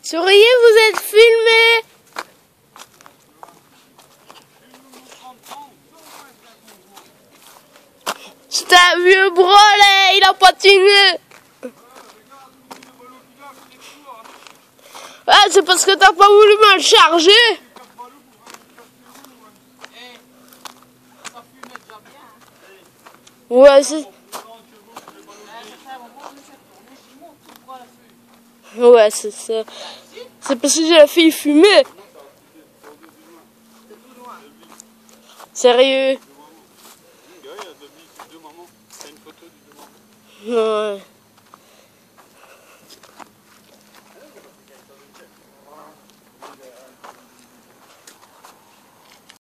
Souriez, vous êtes filmé. C'est un vieux brelet, il a patiné. Ah, c'est parce que t'as pas voulu me le charger. Ouais, c'est... Ouais, c'est ça. C'est parce que j'ai la fille fumée. Sérieux. Ouais.